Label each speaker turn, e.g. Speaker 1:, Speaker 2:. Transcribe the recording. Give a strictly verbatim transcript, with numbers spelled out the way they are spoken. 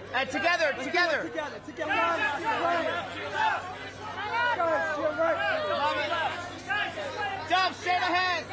Speaker 1: And together,
Speaker 2: Let's
Speaker 1: together.
Speaker 2: Together, together. Come on, right. Guys, you're right.
Speaker 1: Love it. Dove, straight ahead.